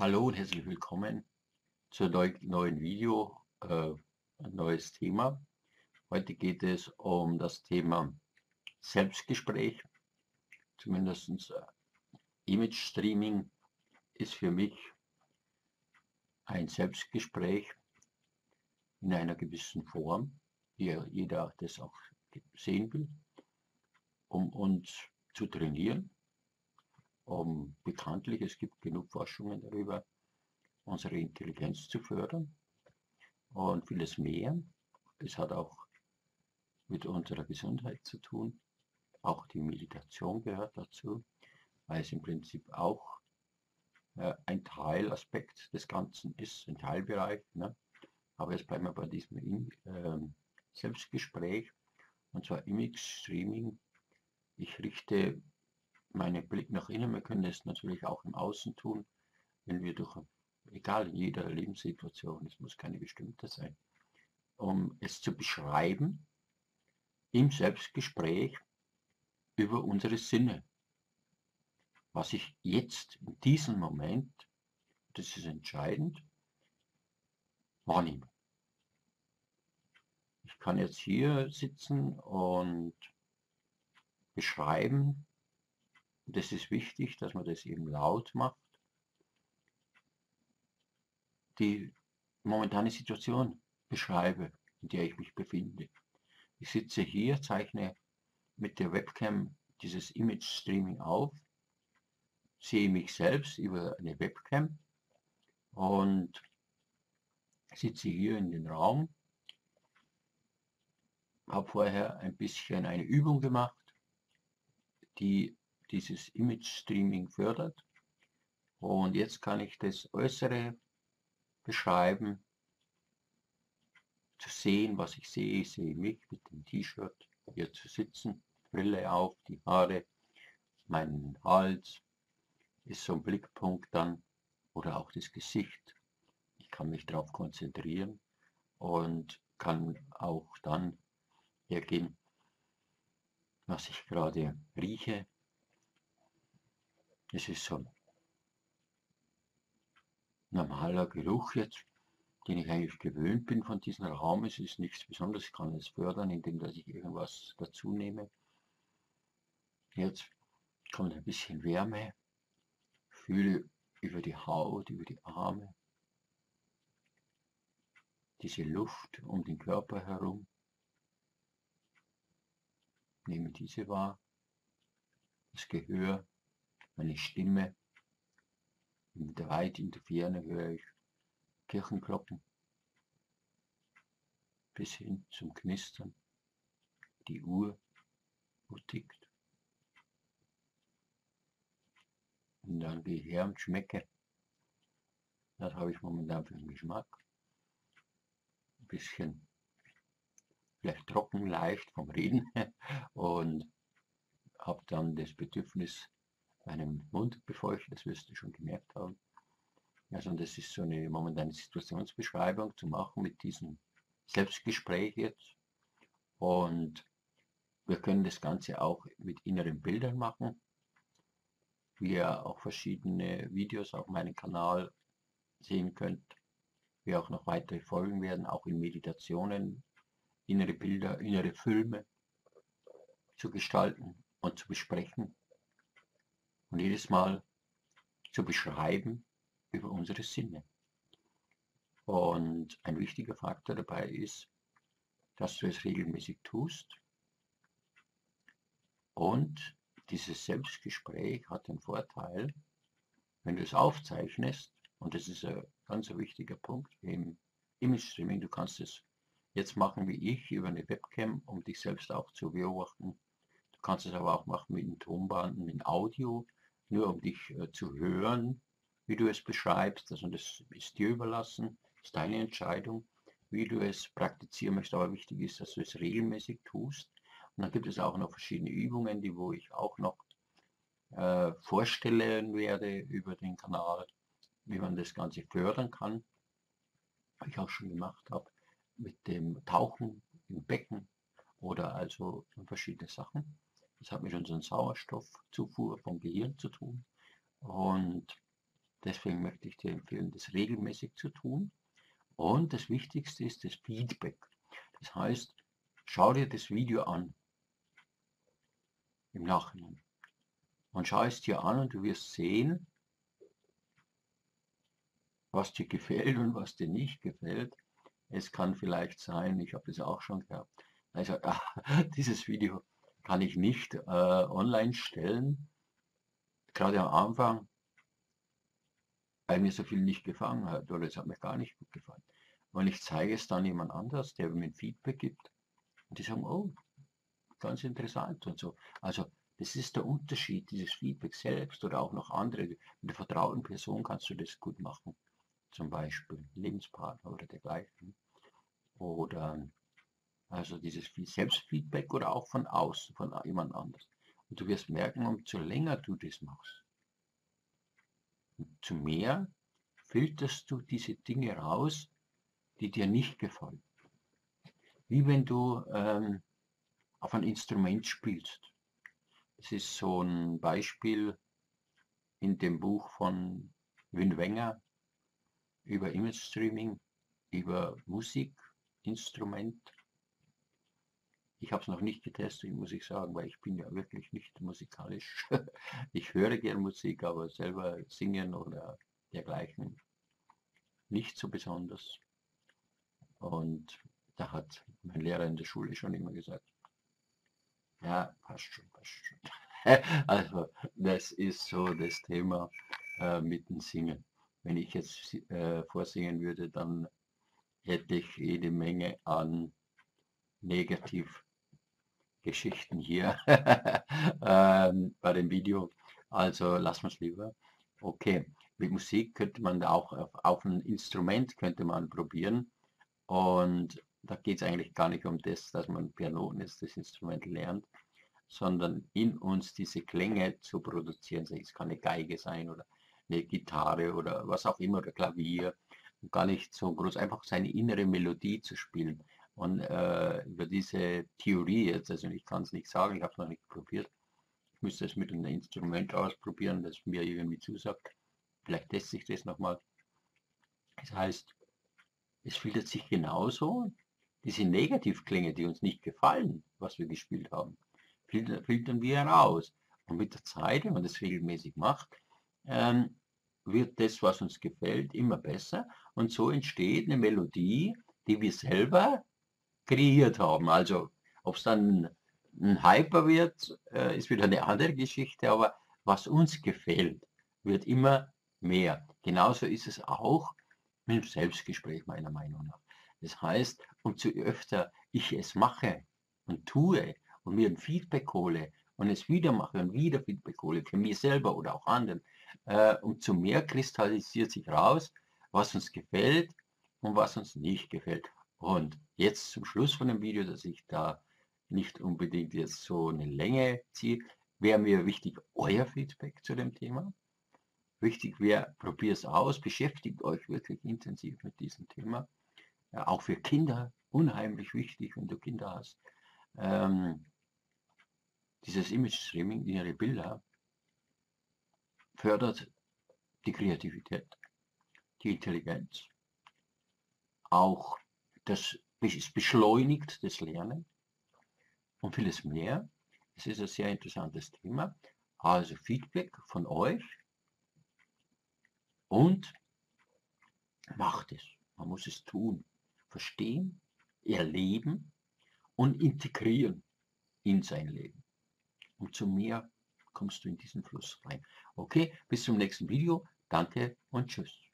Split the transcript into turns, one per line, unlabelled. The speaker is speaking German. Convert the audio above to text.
Hallo und herzlich willkommen zur neuen Video, ein neues Thema. Heute geht es um das Thema Selbstgespräch, zumindest Image Streaming ist für mich ein Selbstgespräch in einer gewissen Form, wie jeder das auch sehen will, um uns zu trainieren, bekanntlich, es gibt genug Forschungen darüber, unsere Intelligenz zu fördern und vieles mehr. Es hat auch mit unserer Gesundheit zu tun. Auch die Meditation gehört dazu, weil es im Prinzip auch ein Teilaspekt des Ganzen ist, ein Teilbereich. Ne? Aber jetzt bleiben wir bei diesem Selbstgespräch, und zwar Image Streaming. Ich richte meinen Blick nach innen. Wir können das natürlich auch im Außen tun, wenn wir egal in jeder Lebenssituation, es muss keine bestimmte sein, um es zu beschreiben im Selbstgespräch über unsere Sinne. Was ich jetzt in diesem Moment, das ist entscheidend, wahrnehme. Ich kann jetzt hier sitzen und beschreiben. Das ist wichtig, dass man das eben laut macht. Die momentane Situation beschreibe, in der ich mich befinde. Ich sitze hier, zeichne mit der Webcam dieses Image Streaming auf, sehe mich selbst über eine Webcam und sitze hier in den Raum, habe vorher ein bisschen eine Übung gemacht, die dieses Image Streaming fördert. Und jetzt kann ich das Äußere beschreiben, zu sehen, was ich sehe. Ich sehe mich mit dem T-Shirt hier zu sitzen, Brille auf, die Haare, meinen Hals ist so ein Blickpunkt dann, oder auch das Gesicht. Ich kann mich darauf konzentrieren und kann auch dann hergehen, was ich gerade rieche. Es ist so ein normaler Geruch jetzt, den ich eigentlich gewöhnt bin von diesem Raum. Es ist nichts Besonderes, ich kann es fördern, indem dass ich irgendwas dazu nehme. Jetzt kommt ein bisschen Wärme, fühle über die Haut, über die Arme, diese Luft um den Körper herum, nehme diese wahr, das Gehör, meine Stimme, weit in der Ferne höre ich Kirchenglocken bis hin zum Knistern, die Uhr, wo tickt. Und dann gehe ich her und schmecke. Das habe ich momentan für den Geschmack. Ein bisschen vielleicht trocken, leicht vom Reden und habe dann das Bedürfnis, meinen Mund befeuchten, das wirst du schon gemerkt haben. Also und das ist so eine momentane Situationsbeschreibung zu machen mit diesem Selbstgespräch jetzt. Und wir können das Ganze auch mit inneren Bildern machen, wie ihr auch verschiedene Videos auf meinem Kanal sehen könnt, wie auch noch weitere folgen werden, auch in Meditationen, innere Bilder, innere Filme zu gestalten und zu besprechen und jedes Mal zu beschreiben über unsere Sinne. Und ein wichtiger Faktor dabei ist, dass du es regelmäßig tust. Und dieses Selbstgespräch hat den Vorteil, wenn du es aufzeichnest, und das ist ein ganz wichtiger Punkt im Image Streaming, du kannst es jetzt machen wie ich über eine Webcam, um dich selbst auch zu beobachten. Du kannst es aber auch machen mit einem Tonband, mit Audio, nur um dich zu hören, wie du es beschreibst. Also das ist dir überlassen, ist deine Entscheidung, wie du es praktizieren möchtest. Aber wichtig ist, dass du es regelmäßig tust. Und dann gibt es auch noch verschiedene Übungen, wo ich auch noch vorstellen werde über den Kanal, wie man das Ganze fördern kann, was ich auch schon gemacht habe, mit dem Tauchen im Becken oder also verschiedene Sachen. Das hat mit unserer Sauerstoffzufuhr vom Gehirn zu tun. Und Deswegen möchte ich dir empfehlen, das regelmäßig zu tun. Und das Wichtigste ist das Feedback. Das heißt, schau dir das Video an im Nachhinein und schau es dir an und du wirst sehen, was dir gefällt und was dir nicht gefällt. Es kann vielleicht sein, ich habe das auch schon gehabt, also dieses Video kann ich nicht online stellen, gerade am Anfang, weil mir so viel nicht gefallen hat oder es hat mir gar nicht gut gefallen. Und ich zeige es dann jemand anders, der mir ein Feedback gibt und die sagen, oh, ganz interessant und so. Also das ist der Unterschied, dieses Feedback selbst oder auch noch andere. Mit der vertrauten Person kannst du das gut machen, zum Beispiel Lebenspartner oder dergleichen. Oder also dieses Selbstfeedback oder auch von außen, von jemand anders. Und du wirst merken, umso länger du das machst, umso mehr filterst du diese Dinge raus, die dir nicht gefallen. Wie wenn du auf ein Instrument spielst. Das ist so ein Beispiel in dem Buch von Wim Wenger über Image Streaming, über Musikinstrument. Ich habe es noch nicht getestet, muss ich sagen, weil ich bin ja wirklich nicht musikalisch. Ich höre gern Musik, aber selber singen oder dergleichen nicht so besonders. Und da hat mein Lehrer in der Schule schon immer gesagt, ja, passt schon, passt schon. Also das ist so das Thema mit dem Singen. Wenn ich jetzt vorsingen würde, dann hätte ich jede Menge an Negativgeschichten hier bei dem Video. Also lassen wir es lieber. Okay, mit Musik könnte man auch auf ein Instrument könnte man probieren. Und da geht es eigentlich gar nicht um das, dass man per Noten jetzt das Instrument lernt, sondern in uns diese Klänge zu produzieren. Es kann eine Geige sein oder eine Gitarre oder was auch immer, oder Klavier. Und gar nicht so groß, einfach seine innere Melodie zu spielen. Und über diese Theorie jetzt, also ich kann es nicht sagen, ich habe es noch nicht probiert. Ich müsste es mit einem Instrument ausprobieren, das mir irgendwie zusagt. Vielleicht teste ich das nochmal. Das heißt, es filtert sich genauso diese Negativklänge, die uns nicht gefallen, was wir gespielt haben, filtern wir heraus. Und mit der Zeit, wenn man das regelmäßig macht, ähm, wird das, was uns gefällt, immer besser. Und so entsteht eine Melodie, die wir selber kreiert haben. Also ob es dann ein Hyper wird, ist wieder eine andere Geschichte, aber was uns gefällt, wird immer mehr. Genauso ist es auch mit dem Selbstgespräch meiner Meinung nach. Das heißt, umso öfter ich es mache und tue und mir ein Feedback hole und es wieder mache und wieder Feedback hole, für mich selber oder auch anderen, umso mehr kristallisiert sich raus, was uns gefällt und was uns nicht gefällt. Und jetzt zum Schluss von dem Video, dass ich da nicht unbedingt jetzt so eine Länge ziehe, wäre mir wichtig euer Feedback zu dem Thema. Wichtig wäre, probiert es aus, beschäftigt euch wirklich intensiv mit diesem Thema. Ja, auch für Kinder unheimlich wichtig, wenn du Kinder hast. Ähm, dieses Image-Streaming, ihre Bilder, fördert die Kreativität, die Intelligenz, auch das es beschleunigt das Lernen und vieles mehr. Es ist ein sehr interessantes Thema. Also Feedback von euch und macht es. Man muss es tun. Verstehen, erleben und integrieren in sein Leben. Umso mehr kommst du in diesen Fluss rein. Okay, bis zum nächsten Video. Danke und tschüss.